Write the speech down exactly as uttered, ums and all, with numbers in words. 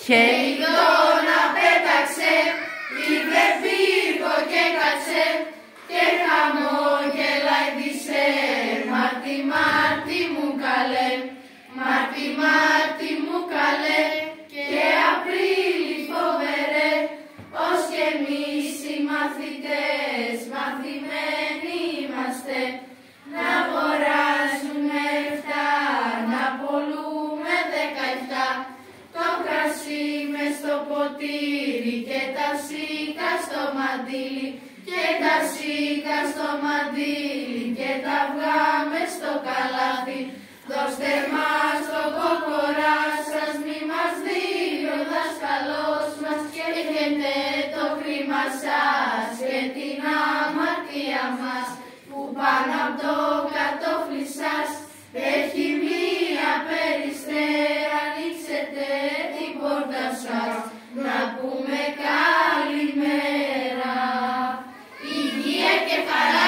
Και η δώνα πέταξε, είπε πύργο και κάτσε και χαμόγελα ειδήσε. Μάρτι, Μάρτι μου καλέ, Μάρτι, Μάρτι μου καλέ και Απρίλη φοβερέ, ως και εμείς οι μαθητές μαθημένοι είμαστε. Να αγοράζουμε εφτά, να πολλούμε δεκαεφτά, το κρασί μες στο ποτήρι και τα σίκα στο μαντίλι, και τα σίκα στο μαντίλι και τα αυγά μες στο καλάθι. Δώστε μας το κόκορα σας, μη μας δει ο δάσκαλος μας, και έχετε το χρήμα σας και την αμαρτία μας, που πάνω απ' το κατόφλι σας έχει μία περιστέρα. Ανοίξετε την πόρτα σας, να πούμε καλημέρα. Υγεία και χαρά.